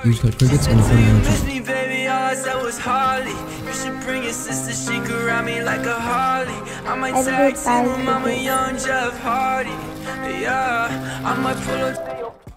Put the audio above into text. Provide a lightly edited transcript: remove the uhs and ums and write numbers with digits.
use code crickets and report him on Miss me, baby, all I said was Harley. You should bring your sister, she could ride me like a Harley. I might tag team with Mama Young Jeff Hardy. Yeah, I might pull up.